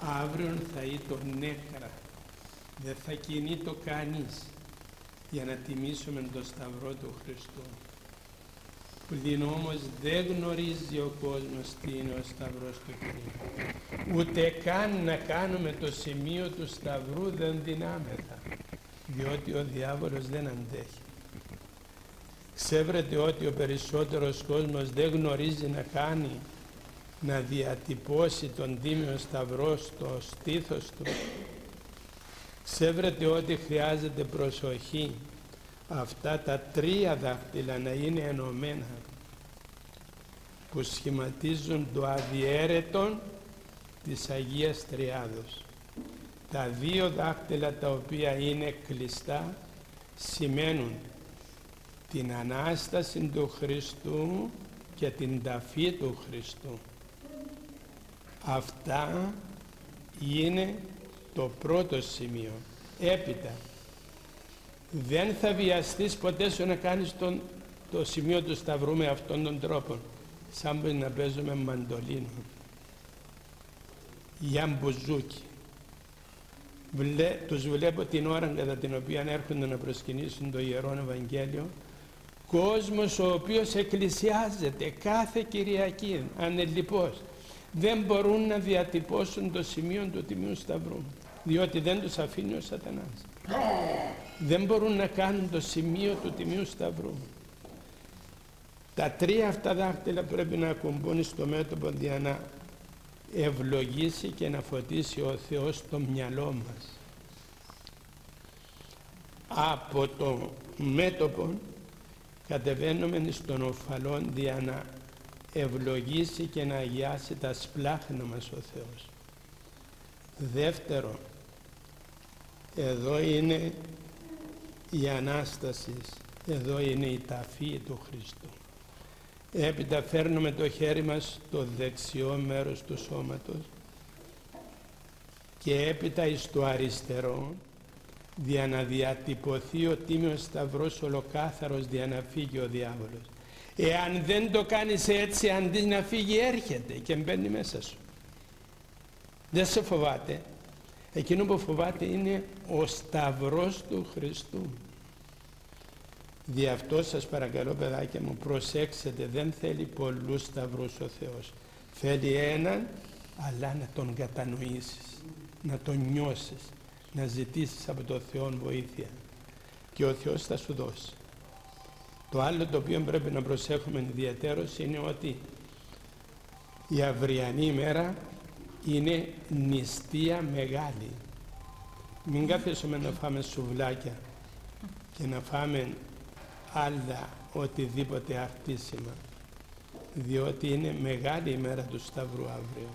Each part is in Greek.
αύριον θα είτο νέκρα, δεν θα κινείτο κανείς για να τιμήσουμε το Σταυρό του Χριστού. Πλην όμως δεν γνωρίζει ο κόσμος τι είναι ο Σταυρός του Κυρίου. Ούτε καν να κάνουμε το σημείο του Σταυρού δεν δυνάμεθα, διότι ο διάβολος δεν αντέχει. Ξέρετε ότι ο περισσότερος κόσμος δεν γνωρίζει να κάνει, να διατυπώσει τον Τίμιο Σταυρό στο στήθος του. Ξέρετε ότι χρειάζεται προσοχή αυτά τα τρία δάχτυλα να είναι ενωμένα, που σχηματίζουν το αδιέρετον της Αγίας Τριάδος. Τα δύο δάχτυλα τα οποία είναι κλειστά σημαίνουν την Ανάσταση του Χριστού και την ταφή του Χριστού. Αυτά είναι το πρώτο σημείο. Έπειτα, δεν θα βιαστείς ποτέ σου να κάνεις το σημείο του Σταυρού με αυτόν τον τρόπο, σαν πως να παίζουμε μαντολίνο για μπουζούκι. Τους βλέπω την ώρα κατά την οποία έρχονται να προσκυνήσουν το Ιερό Ευαγγέλιο, κόσμος ο οποίος εκκλησιάζεται κάθε Κυριακή ανελιπώς, δεν μπορούν να διατυπώσουν το σημείο του Τιμίου Σταυρού, διότι δεν τους αφήνει ο σατανάς. Δεν μπορούν να κάνουν το σημείο του Τιμίου Σταυρού. Τα τρία αυτά δάχτυλα πρέπει να ακουμπούν στο μέτωπο για να ευλογήσει και να φωτίσει ο Θεός το μυαλό μας. Από το μέτωπο κατεβαίνουμε στον οφαλόν για να ευλογήσει και να αγιάσει τα σπλάχνα μας ο Θεός. Δεύτερο, εδώ είναι η Ανάσταση, εδώ είναι η ταφή του Χριστού. Έπειτα φέρνουμε το χέρι μας στο δεξιό μέρος του σώματος και έπειτα εις το αριστερό, για να διατυπωθεί ο Τίμιος Σταυρός ολοκάθαρος, για να φύγει ο διάβολος. Εάν δεν το κάνεις έτσι, αντί να φύγει έρχεται και μπαίνει μέσα σου. Δεν σε φοβάται. Εκείνο που φοβάται είναι ο Σταυρός του Χριστού. Δι' αυτό σας παρακαλώ, παιδάκια μου, προσέξτε, δεν θέλει πολλούς σταυρούς ο Θεός. Θέλει έναν, αλλά να τον κατανοήσεις, να τον νιώσεις, να ζητήσεις από τον Θεό βοήθεια και ο Θεός θα σου δώσει. Το άλλο το οποίο πρέπει να προσέχουμε ιδιαίτερως είναι ότι η αυριανή ημέρα είναι νηστεία μεγάλη. Μην καθίσουμε να φάμε σουβλάκια και να φάμε άλλα οτιδήποτε αρτήσιμα, διότι είναι μεγάλη ημέρα του Σταυρού αύριο.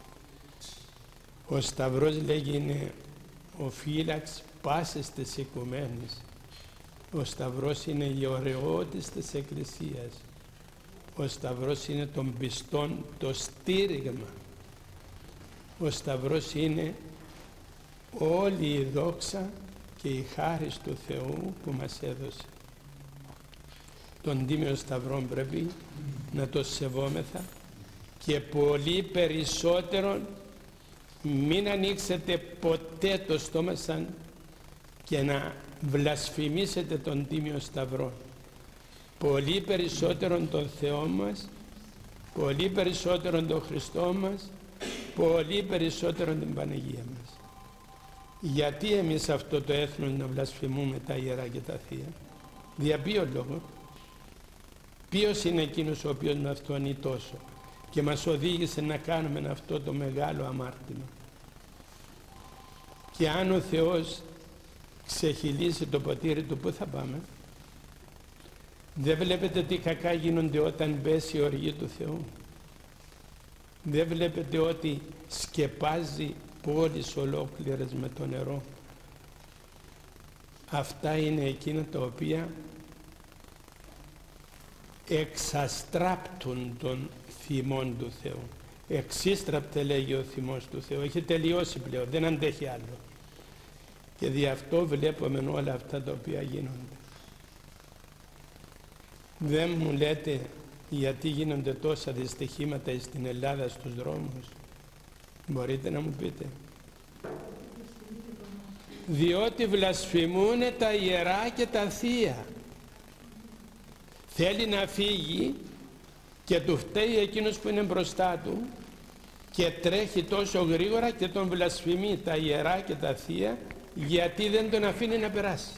Ο Σταυρός, λέγει, είναι ο φύλαξ πάσης της οικουμένης. Ο Σταυρός είναι η ωραιότης της Εκκλησίας. Ο Σταυρός είναι των πιστών το στήριγμα. Ο Σταυρός είναι όλη η δόξα και η χάρις του Θεού που μας έδωσε. Τον Τίμιο Σταυρό πρέπει να το σεβόμεθα και πολύ περισσότερο μην ανοίξετε ποτέ το στόμα σαν και να βλασφημίσετε τον Τίμιο Σταυρό. Πολύ περισσότερον τον Θεό μας, πολύ περισσότερον τον Χριστό μας, πολύ περισσότερον την Παναγία μας. Γιατί εμείς αυτό το έθνος να βλασφημούμε τα Ιερά και τα Θεία? Δια ποιο λόγο? Ποιος είναι εκείνος ο οποίος μας φθονεί τόσο και μας οδήγησε να κάνουμε αυτό το μεγάλο αμάρτημα? Και αν ο Θεός ξεχυλήσει το ποτήρι του, πού θα πάμε? Δεν βλέπετε τι κακά γίνονται όταν πέσει η οργή του Θεού? Δεν βλέπετε ότι σκεπάζει πόλεις ολόκληρες με το νερό? Αυτά είναι εκείνα τα οποία εξαστράπτουν τον θυμόν του Θεού. Εξίστραπτε, λέγει ο θυμός του Θεού. Έχει τελειώσει πλέον, δεν αντέχει άλλο. Και δι' αυτό βλέπουμε όλα αυτά τα οποία γίνονται. Δεν μου λέτε γιατί γίνονται τόσα δυστυχήματα στην Ελλάδα στους δρόμους? Μπορείτε να μου πείτε? διότι βλασφημούν τα ιερά και τα θεία. Θέλει να φύγει και του φταίει εκείνος που είναι μπροστά του και τρέχει τόσο γρήγορα και τον βλασφημεί τα ιερά και τα θεία, γιατί δεν τον αφήνει να περάσει.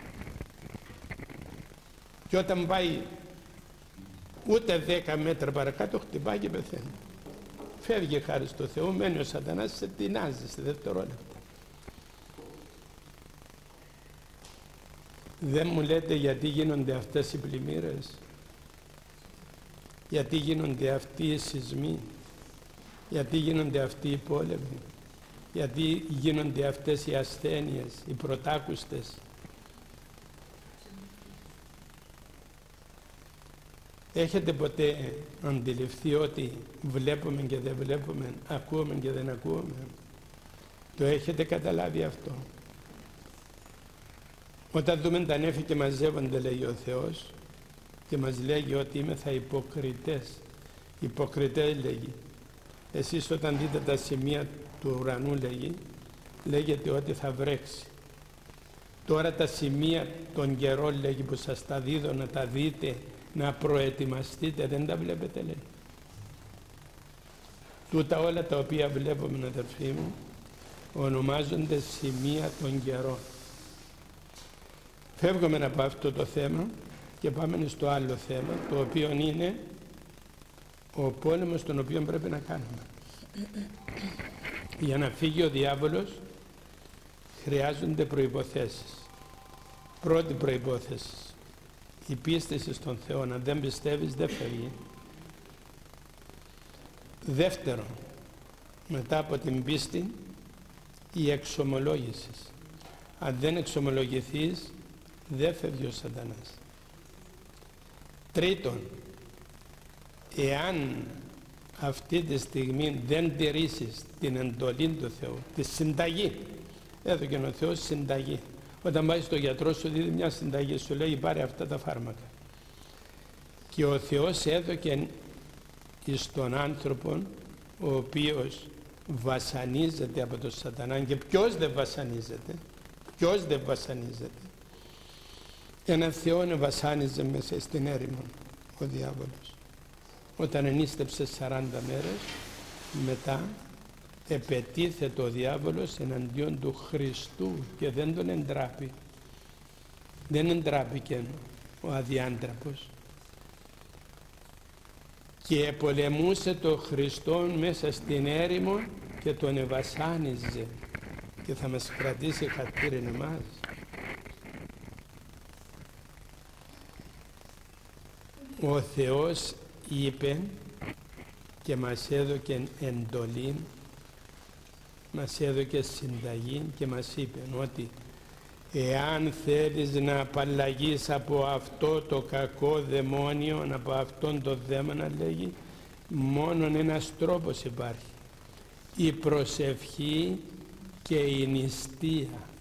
Και όταν πάει ούτε 10 μέτρα παρακάτω, χτυπάει και πεθαίνει. Φεύγει χάρη στο Θεό, μένει ο σατανάς, σε τεινάζει σε δευτερόλεπτα. Δεν μου λέτε γιατί γίνονται αυτές οι πλημμύρες, γιατί γίνονται αυτοί οι σεισμοί, γιατί γίνονται αυτοί οι πόλεμοι, γιατί γίνονται αυτές οι ασθένειες, οι πρωτάκουστες. Έχετε ποτέ αντιληφθεί ότι βλέπουμε και δεν βλέπουμε, ακούμε και δεν ακούμε? Το έχετε καταλάβει αυτό? Όταν δούμε τα νέφη και μαζεύονται, λέει ο Θεός, και μας λέγει ότι είμεθα υποκριτές. Υποκριτές λέγει. Εσείς όταν δείτε τα σημεία του ουρανού, λέγεται ότι θα βρέξει. Τώρα τα σημεία των καιρών, λέγει, που σας τα δίδω να τα δείτε, να προετοιμαστείτε, δεν τα βλέπετε, λέει? Τούτα όλα τα οποία βλέπουμε, αδερφοί μου, ονομάζονται σημεία των καιρών. Φεύγουμε από αυτό το θέμα και πάμε στο άλλο θέμα, το οποίο είναι ο πόλεμος τον οποίο πρέπει να κάνουμε. Για να φύγει ο διάβολος χρειάζονται προϋποθέσεις. Πρώτη προϋπόθεση, η πίστηση στον Θεό. Αν δεν πιστεύεις, δεν φεύγει. Δεύτερο, μετά από την πίστη, η εξομολόγηση. Αν δεν εξομολογηθείς, δεν φεύγει ο σατανάς. Τρίτον, εάν αυτή τη στιγμή δεν τηρήσεις την εντολή του Θεού, τη συνταγή, έδωκε ο Θεός συνταγή. Όταν πάει στο γιατρό σου δίδει μια συνταγή, σου λέει πάρε αυτά τα φάρμακα. Και ο Θεός έδωκε στον άνθρωπο ο οποίος βασανίζεται από τον σατανά. Και ποιος δεν βασανίζεται? Ποιος δεν βασανίζεται? Έναν Θεό βασάνιζε μέσα στην έρημο ο διάβολος. Όταν ενίστεψε 40 μέρες, μετά επετίθεται ο διάβολος εναντίον του Χριστού και δεν τον εντράπει. Δεν εντράπηκε ο αδιάντραπος. Και πολεμούσε τον Χριστό μέσα στην έρημο και τον ευασάνιζε. Και θα μας κρατήσει χατήριν εμάς. Ο Θεός είπε και μας έδωκε εντολή, μας έδωκε συνταγή και μας είπε ότι εάν θέλεις να απαλλαγείς από αυτό το κακό δαιμόνιο, από αυτόν το δαίμονα, λέγει, μόνον ένας τρόπος υπάρχει: η προσευχή και η νηστεία.